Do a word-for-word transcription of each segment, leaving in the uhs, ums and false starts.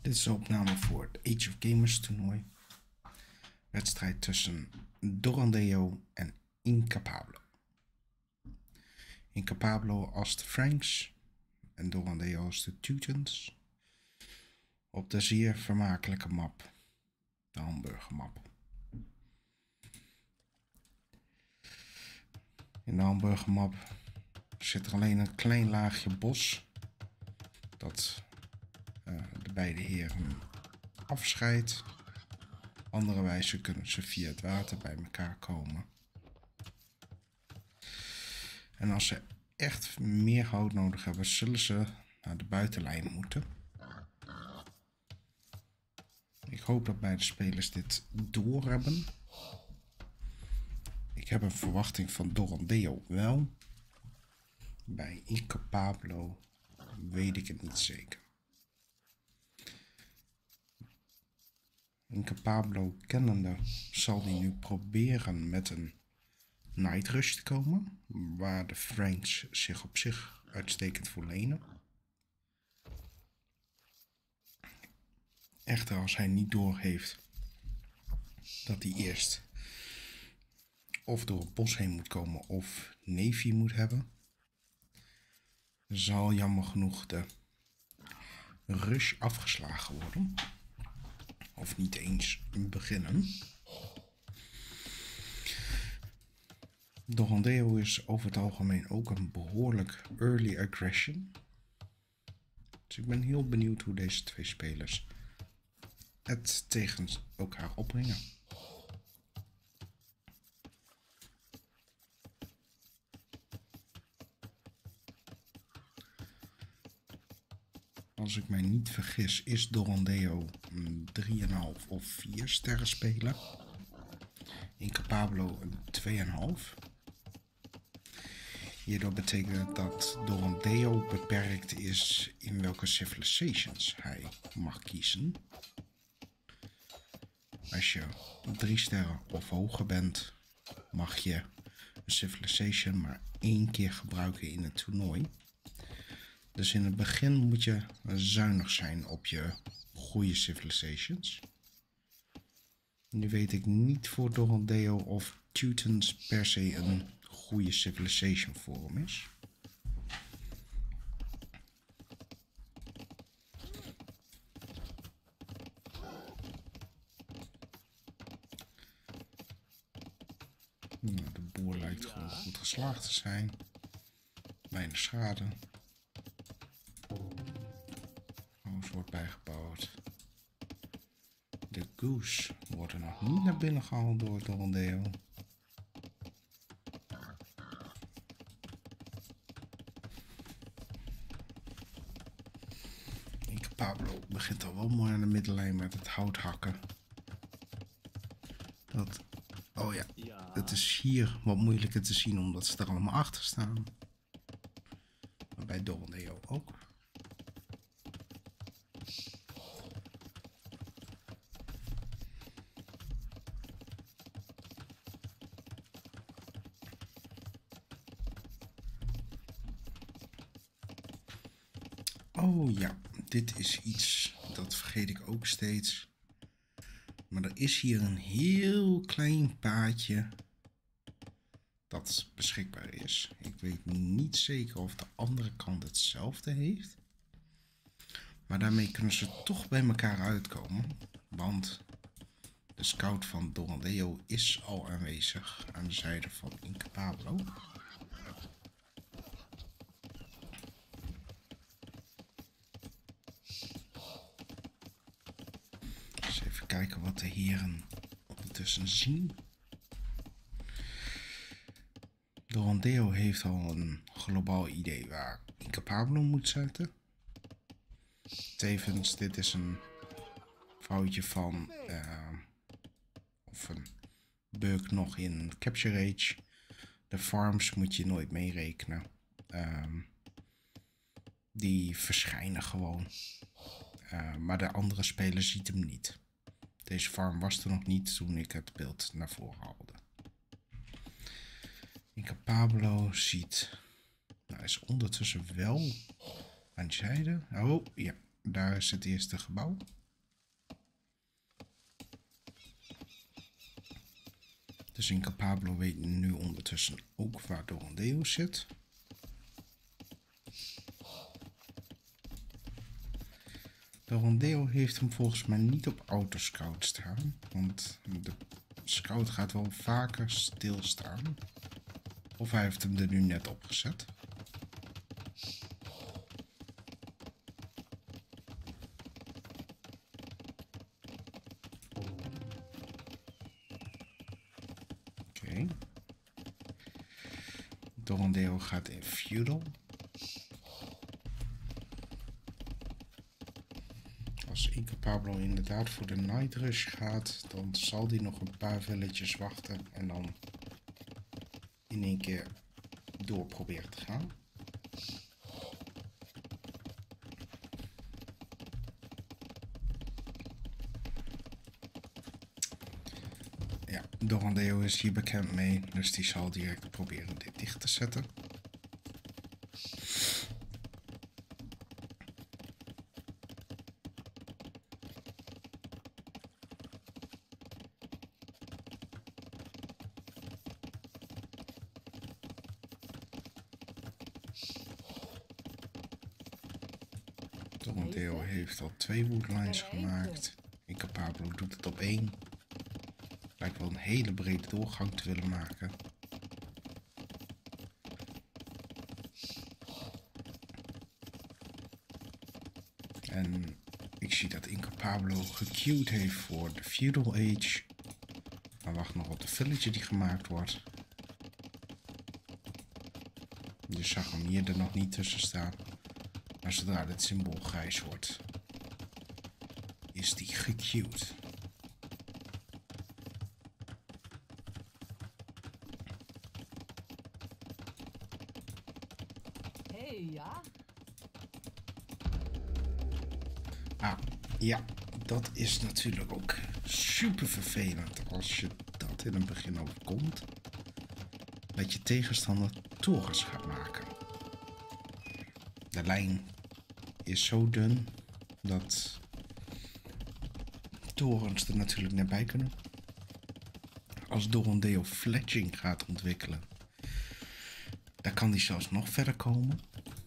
Dit is de opname voor het Age of Gamers toernooi. Wedstrijd tussen Dorandeo en Incapablo. Incapablo als de Franks en Dorandeo als de Teutons. Op de zeer vermakelijke map, de hamburgermap. In de hamburgermap zit er alleen een klein laagje bos dat uh, de beide heren afscheidt. Andere wijze kunnen ze via het water bij elkaar komen. En als ze echt meer hout nodig hebben, zullen ze naar de buitenlijn moeten. Ik hoop dat beide spelers dit doorhebben. Ik heb een verwachting van Dorandeo wel. Bij Incapablo weet ik het niet zeker. Incapablo kennende zal hij nu proberen met een Night Rush te komen, waar de Franks zich op zich uitstekend voor lenen. Echter, als hij niet doorheeft dat hij eerst of door het bos heen moet komen of Navy moet hebben, zal jammer genoeg de rush afgeslagen worden. Of niet eens beginnen. Dorandeo is over het algemeen ook een behoorlijk early aggression. Dus ik ben heel benieuwd hoe deze twee spelers het tegen elkaar opbrengen. Als ik mij niet vergis is Dorandeo een drie komma vijf of vier sterren speler. Incapablo een twee komma vijf. Hierdoor betekent dat Dorandeo beperkt is in welke civilizations hij mag kiezen. Als je drie sterren of hoger bent, mag je een civilization maar één keer gebruiken in het toernooi. Dus in het begin moet je zuinig zijn op je goede civilizations. Nu weet ik niet voor Dorandeo of Teutons per se een goede civilization voor hem is. Nou, de boer lijkt gewoon goed geslaagd te zijn. Weinig schade. Huis wordt bijgebouwd. De goose wordt er nog niet naar binnen gehaald door Dorandeo. Incapablo begint al wel mooi aan de middenlijn met het hout hakken. Dat, oh ja, het is hier wat moeilijker te zien omdat ze er allemaal achter staan. Maar bij Dorandeo ook. Oh ja, dit is iets, dat vergeet ik ook steeds. Maar er is hier een heel klein paadje dat beschikbaar is. Ik weet niet zeker of de andere kant hetzelfde heeft. Maar daarmee kunnen ze toch bij elkaar uitkomen. Want de scout van Dorandeo is al aanwezig aan de zijde van Incapablo. Kijken wat de heren ondertussen zien. Dorandeo heeft al een globaal idee waar Incapablo moet zetten. Tevens, dit is een foutje van uh, of een bug nog in Capture Age. De farms moet je nooit meerekenen. Uh, die verschijnen gewoon. Uh, maar de andere speler ziet hem niet. Deze farm was er nog niet toen ik het beeld naar voren haalde. Incapablo ziet... Nou, is ondertussen wel aan de zijde. Oh, ja. daar is het eerste gebouw. Dus Incapablo weet nu ondertussen ook waar Dorondeo zit. Dorondeo heeft hem volgens mij niet op autoscout staan, want de scout gaat wel vaker stilstaan. Of hij heeft hem er nu net op gezet. Oké. Dorondeo gaat in feudal. Als Incapablo inderdaad voor de night rush gaat, dan zal hij nog een paar villages wachten en dan in één keer door proberen te gaan. Ja, Dorondeo is hier bekend mee, dus die zal direct proberen dit dicht te zetten. Dorondeo heeft al twee woodlines gemaakt. Incapablo doet het op één. Lijkt wel een hele brede doorgang te willen maken. En ik zie dat Incapablo gequeued heeft voor de Feudal Age. Maar wacht nog op de villager die gemaakt wordt. Je zag hem hier er nog niet tussen staan. Maar zodra het symbool grijs wordt, is die gequeued. Hey, ja? Ah, ja, dat is natuurlijk ook super vervelend als je dat in het begin overkomt. Dat je tegenstander torens gaat maken. De lijn is zo dun dat torens er natuurlijk net bij kunnen. Als Dorondeo fletching gaat ontwikkelen, dan kan die zelfs nog verder komen.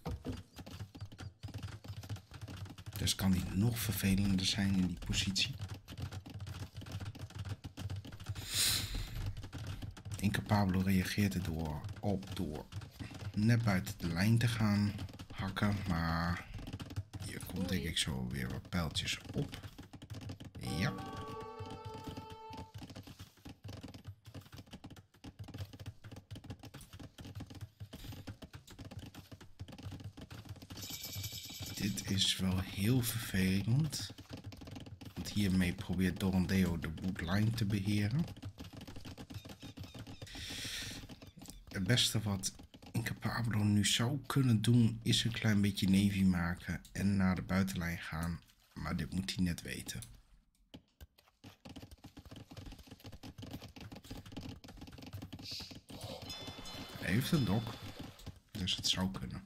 Dus kan die nog vervelender zijn in die positie. Incapablo reageert er door op door net buiten de lijn te gaan hakken, maar hier komt denk ik zo weer wat pijltjes op. Ja. Dit is wel heel vervelend, want hiermee probeert Dorondeo de woodline te beheren. Het beste wat Incapablo nu zou kunnen doen is een klein beetje navy maken en naar de buitenlijn gaan, maar dit moet hij net weten. Hij heeft een dok, dus het zou kunnen.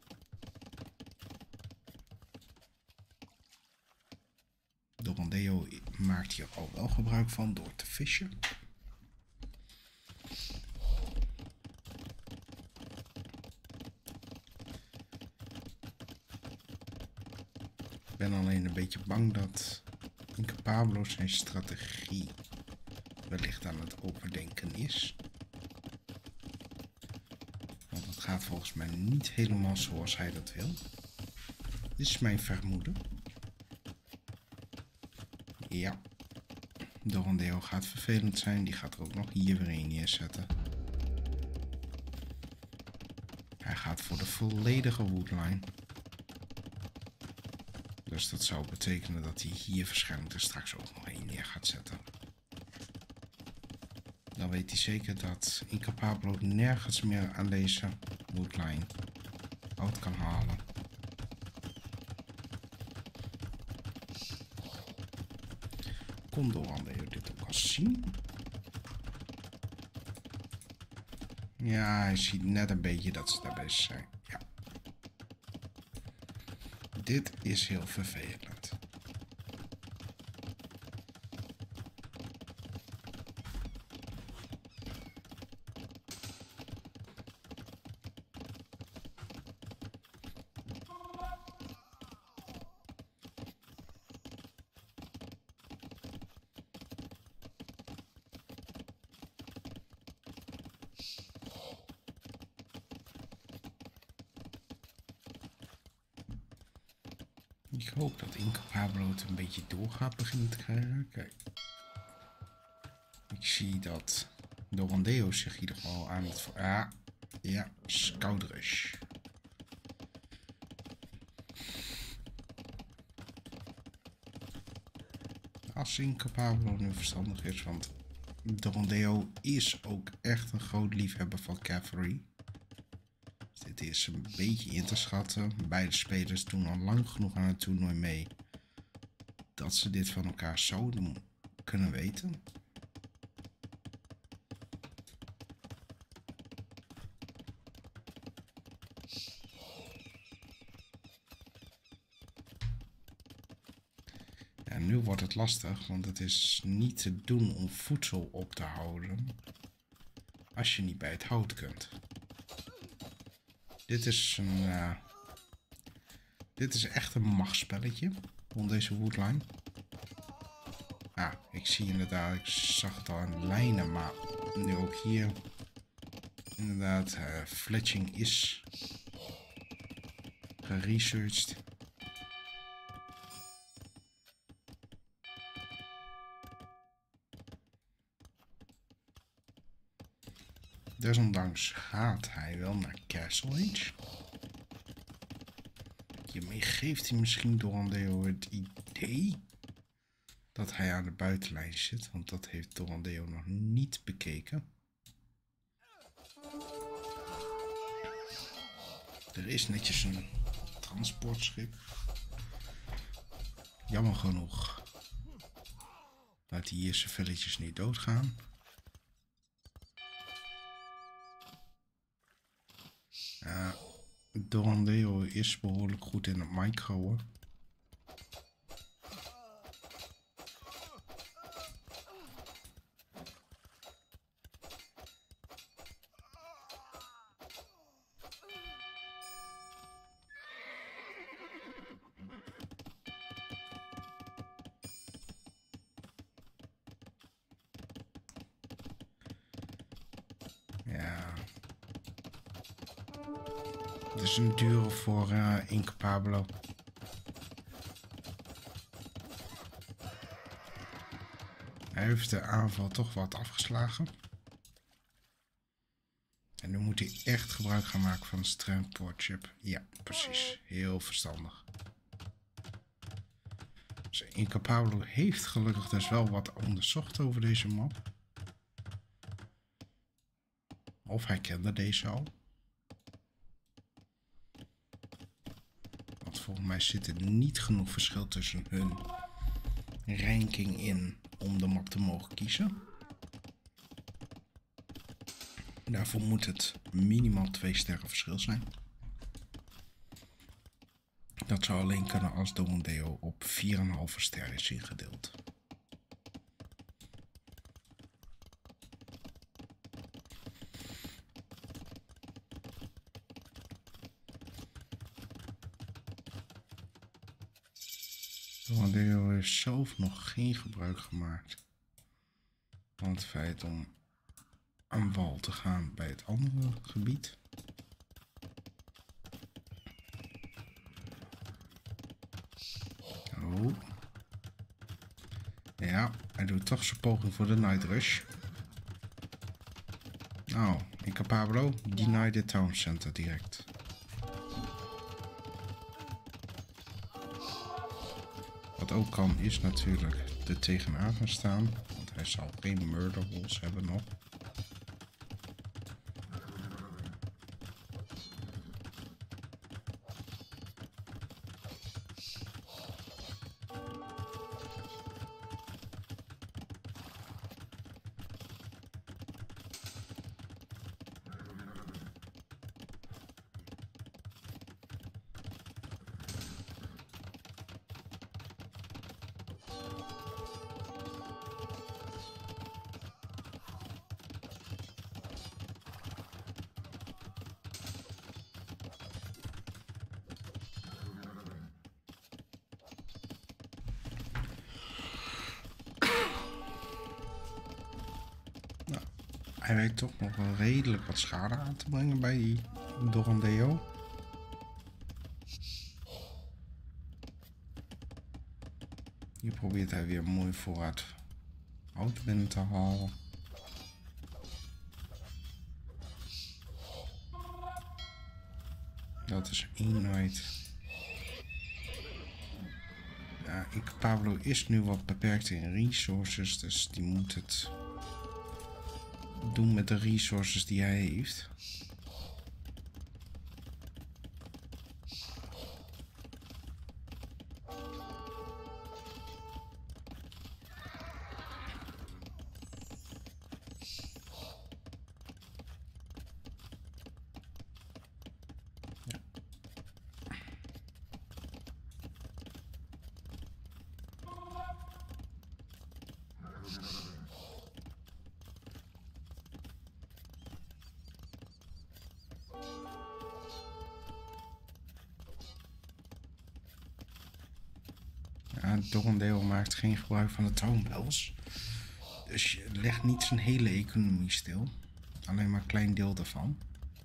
Dorondeo maakt hier al wel gebruik van door te vissen. Ik ben alleen een beetje bang dat Incapablo zijn strategie wellicht aan het overdenken is. Want het gaat volgens mij niet helemaal zoals hij dat wil. Dit is mijn vermoeden. Ja, Dorondeo gaat vervelend zijn. Die gaat er ook nog hier weer een neerzetten. Hij gaat voor de volledige woodline. Dus dat zou betekenen dat hij hier waarschijnlijk er straks ook nog een neer gaat zetten. Dan weet hij zeker dat Incapablo nergens meer aan deze woodline uit kan halen. Kon Dorondeo dit ook al zien? Ja, hij ziet net een beetje dat ze daarbij zijn. Ja. dit is heel vervelend. Ik hoop dat Incapablo het een beetje doorgaat beginnen te krijgen. Kijk. Ik zie dat Dorandeo zich in ieder geval aan het... Ah, ja, Scout Rush. Als Incapablo nu verstandig is, want Dorandeo is ook echt een groot liefhebber van Cavalry. Dit is een beetje in te schatten. Beide spelers doen al lang genoeg aan het toernooi mee dat ze dit van elkaar zouden kunnen weten. Ja, nu wordt het lastig, want het is niet te doen om voedsel op te houden als je niet bij het hout kunt. Dit is een... Uh, dit is echt een machtsspelletje. Rond deze woodline. Ah, ik zie inderdaad... Ik zag het al aan de lijnen, maar nu ook hier... Inderdaad, uh, fletching is... geresearched. Desondanks gaat hij wel naar Castle Age. Hiermee geeft hij misschien Dorandeo het idee dat hij aan de buitenlijn zit, want dat heeft Dorandeo nog niet bekeken. Er is netjes een transportschip. Jammer genoeg dat die eerste velletjes niet doodgaan. Ja, Dorandeo is behoorlijk goed in het microen. Ja. Het is een dure voor uh, Incapablo. Hij heeft de aanval toch wat afgeslagen. En nu moet hij echt gebruik gaan maken van de transport chip. Ja, precies. Heel verstandig. Dus Incapablo heeft gelukkig dus wel wat onderzocht over deze map. Of hij kende deze al. Want volgens mij zit er niet genoeg verschil tussen hun ranking in om de map te mogen kiezen. Daarvoor moet het minimaal twee sterren verschil zijn. Dat zou alleen kunnen als Dorandeo op vier komma vijf ster is ingedeeld. Dorandeo heeft zelf nog geen gebruik gemaakt van het feit om aan wal te gaan bij het andere gebied. Oh. Ja, hij doet toch zijn poging voor de Night Rush. Nou, Incapablo, deny the town center direct. Wat ook kan is natuurlijk er tegenaan gaan staan, want hij zal geen murder holes hebben nog. Hij weet toch nog wel redelijk wat schade aan te brengen bij die Dorondeo. Hier probeert hij weer mooi vooruit hout binnen te halen. Dat is één uit. Ja, Incapablo is nu wat beperkt in resources, dus die moet het doen met de resources die hij heeft. Ja, Dorondeo maakt geen gebruik van de toonbels. Dus je legt niet zijn hele economie stil. Alleen maar een klein deel daarvan.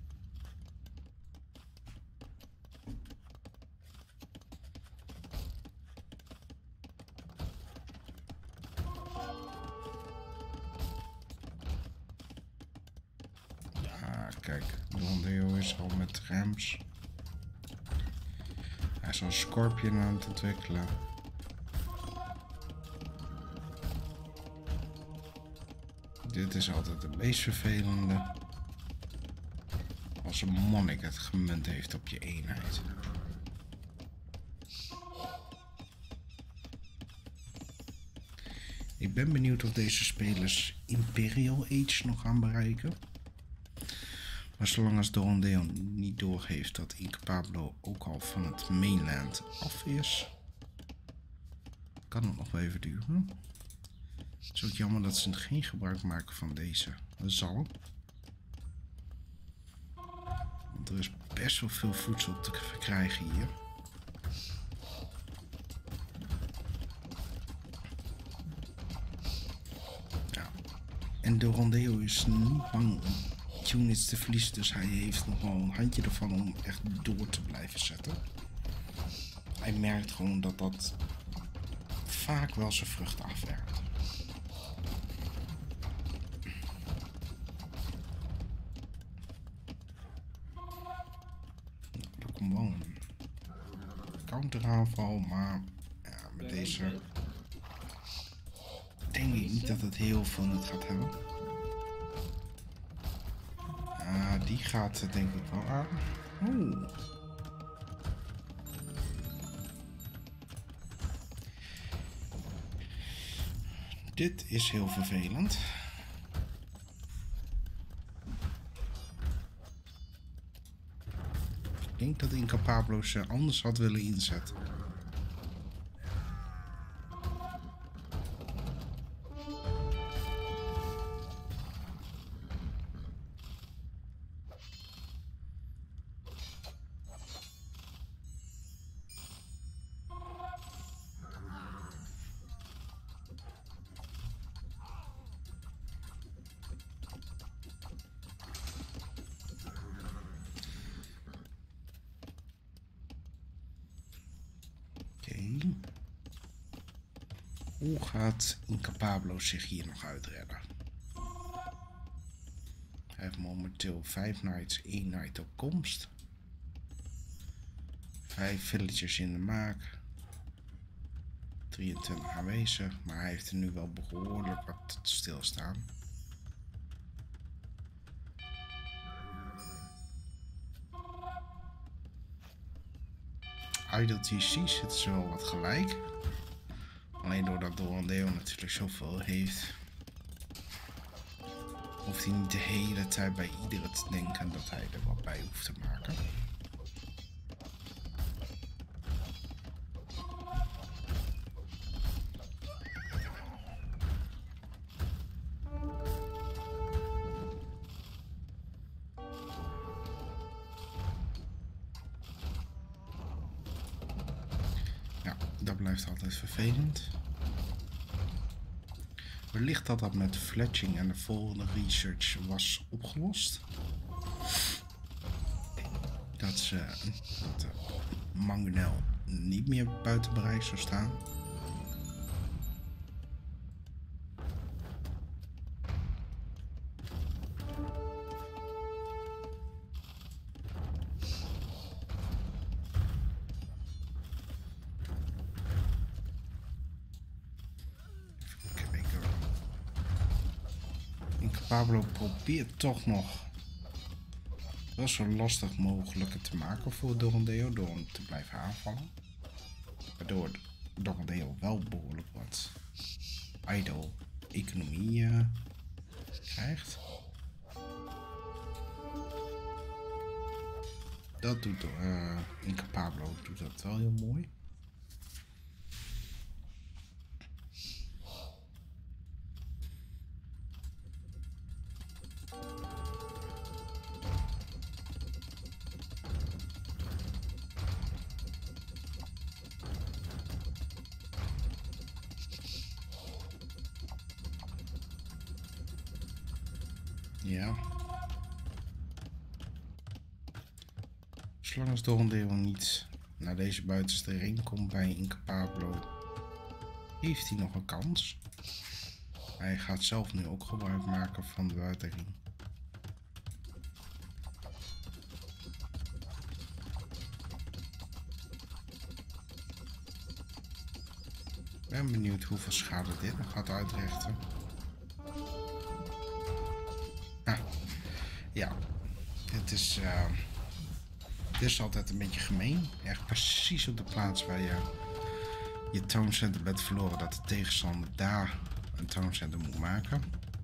Ja, kijk. Dorondeo is al met rams. Hij is al Scorpion aan het ontwikkelen. Dit is altijd het meest vervelende. Als een monnik het gemunt heeft op je eenheid. Ik ben benieuwd of deze spelers Imperial Age nog gaan bereiken. Maar zolang als Dorondeo niet doorgeeft dat Incapablo ook al van het mainland af is, kan het nog wel even duren. Het is ook jammer dat ze geen gebruik maken van deze zalm. Want er is best wel veel voedsel te verkrijgen hier. Ja. En Dorondeo is niet bang om units te verliezen, dus hij heeft nog wel een handje ervan om echt door te blijven zetten. Hij merkt gewoon dat dat vaak wel zijn vrucht afwerkt. Er komt wel een counteraanval, maar ja, met deze denk ik niet dat het heel veel nut gaat hebben. Uh, die gaat denk ik wel aan. Oeh. Dit is heel vervelend. Ik denk dat Incapablo ze anders had willen inzetten. Hoe gaat Incapablo zich hier nog uitredden? Hij heeft momenteel vijf nights, één night op komst. Vijf villagers in de maak. drieëntwintig aanwezig, maar hij heeft er nu wel behoorlijk wat stilstaan. Idle T C zit ze wel wat gelijk. Alleen doordat Dorondeo natuurlijk zoveel heeft, hoeft hij niet de hele tijd bij iedere te denken dat hij er wat bij hoeft te maken. Ja, dat blijft altijd vervelend. Wellicht dat dat met de fletching en de volgende research was opgelost. Dat ze dat de mangonel niet meer buiten bereik zou staan. Even kijken. Pablo probeert toch nog wel zo lastig mogelijk te maken voor Dorondeo door hem te blijven aanvallen. Waardoor Dorondeo wel behoorlijk wat idle economie uh, krijgt. Dat doet uh, Inca Pablo doet dat wel heel mooi. Ja. Zolang als Dorondeo niet naar deze buitenste ring komt bij Inca Pablo, heeft hij nog een kans. Hij gaat zelf nu ook gebruik maken van de buitenring. Ik ben benieuwd hoeveel schade dit nog gaat uitrichten. Ah, ja, het is, uh, het is altijd een beetje gemeen. Echt precies op de plaats waar je je tooncenter bent verloren, dat de tegenstander daar een tooncenter moet maken.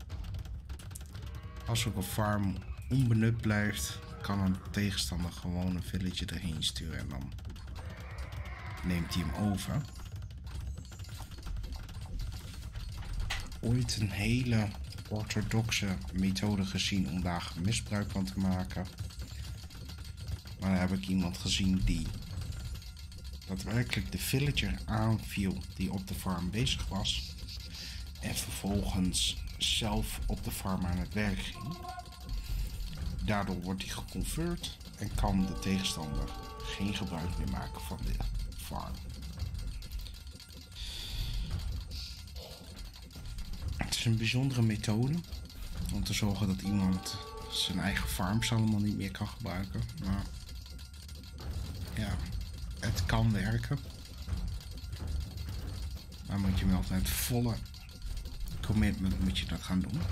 Als ook een farm onbenut blijft, kan een tegenstander gewoon een village erheen sturen en dan neemt hij hem over. Ooit een hele orthodoxe methode gezien om daar misbruik van te maken. Maar dan heb ik iemand gezien die daadwerkelijk de villager aanviel die op de farm bezig was. En vervolgens zelf op de farm aan het werk ging. Daardoor wordt hij geconfirmed en kan de tegenstander geen gebruik meer maken van de farm. Het is een bijzondere methode om te zorgen dat iemand zijn eigen farms allemaal niet meer kan gebruiken. Maar ja, het kan werken. Maar moet je wel met volle commitment moet je dat gaan doen.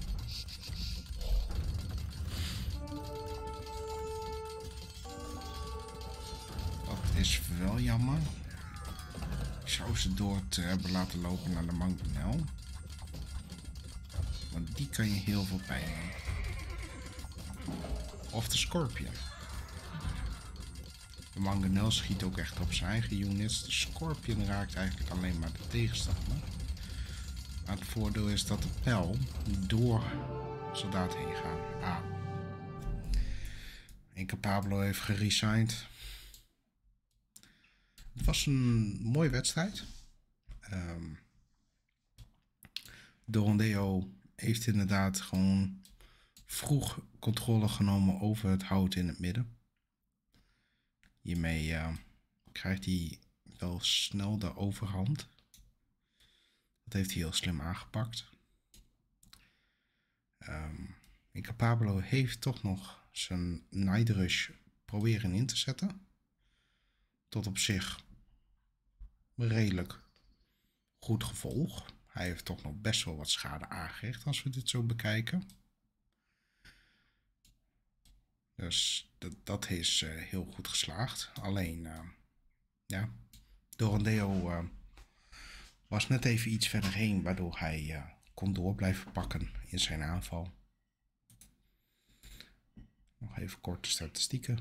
Dat is wel jammer. Ik zou ze door te hebben laten lopen naar de mangonel. Want die kan je heel veel pijn doen. Of de Scorpion. De mangonel schiet ook echt op zijn eigen units. De Scorpion raakt eigenlijk alleen maar de tegenstander. Maar het voordeel is dat de pijl door soldaat heen gaat. Ah. Inca Pablo heeft geresigned. Het was een mooie wedstrijd. Um, Dorondeo heeft inderdaad gewoon vroeg controle genomen over het hout in het midden. Hiermee uh, krijgt hij wel snel de overhand. Dat heeft hij heel slim aangepakt. Um, Inca Pablo heeft toch nog zijn Night Rush proberen in te zetten. Tot op zich redelijk goed gevolg. Hij heeft toch nog best wel wat schade aangericht als we dit zo bekijken. Dus dat, dat is uh, heel goed geslaagd. Alleen, uh, ja, Dorondeo uh, was net even iets verder heen, waardoor hij uh, kon door blijven pakken in zijn aanval. Nog even korte statistieken.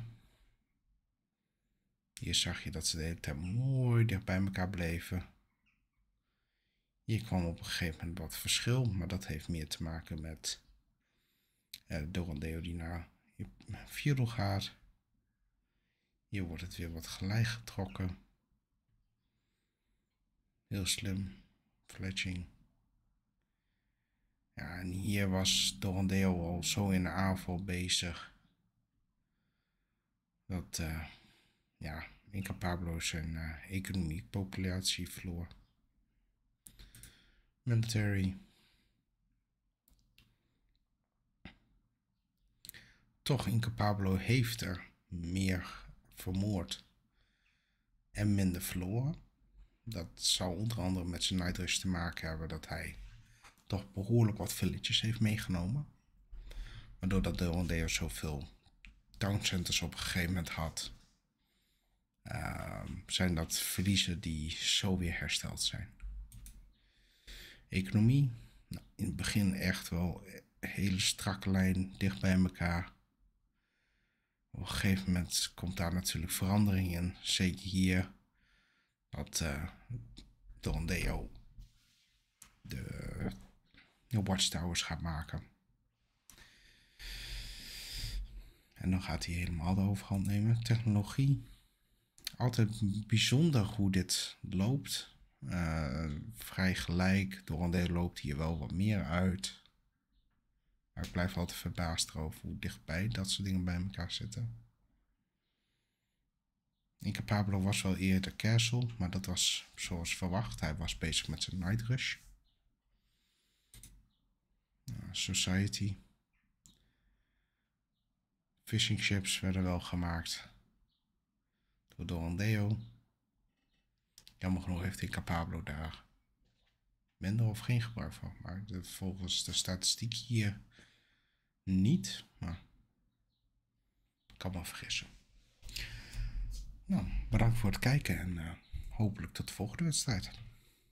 Hier zag je dat ze de hele tijd mooi dicht bij elkaar bleven. Hier kwam op een gegeven moment wat verschil, maar dat heeft meer te maken met uh, Dorondeo die naar Feudal gaat. Hier wordt het weer wat gelijk getrokken. Heel slim. Fletching. Ja, en hier was Dorondeo al zo in de aanval bezig. Dat, uh, ja, Inca Pablo zijn uh, economie, populatie verloor. Military. Toch, Inca Pablo heeft er meer vermoord en minder verloren. Dat zou onder andere met zijn night rush te maken hebben dat hij toch behoorlijk wat villages heeft meegenomen. Maar doordat Dorondeo zoveel town centers op een gegeven moment had, uh, zijn dat verliezen die zo weer hersteld zijn. Economie, nou, in het begin echt wel een hele strakke lijn dicht bij elkaar. Op een gegeven moment komt daar natuurlijk verandering in. Zeker hier dat uh, Dorondeo de, de watchtowers gaat maken. En dan gaat hij helemaal de overhand nemen. Technologie. Altijd bijzonder hoe dit loopt. Uh, vrij gelijk. Dorondeo loopt hier wel wat meer uit. Maar ik blijf altijd verbaasd over hoe dichtbij dat soort dingen bij elkaar zitten. Inca Pablo was wel eerder Castle, maar dat was zoals verwacht. Hij was bezig met zijn night rush. Uh, Society. Fishing ships werden wel gemaakt door Dorondeo. Jammer genoeg heeft Inca Pablo daar minder of geen gebruik van. Maar de, volgens de statistiek hier niet. Maar ik kan me vergissen. Nou, bedankt voor het kijken en uh, hopelijk tot de volgende wedstrijd.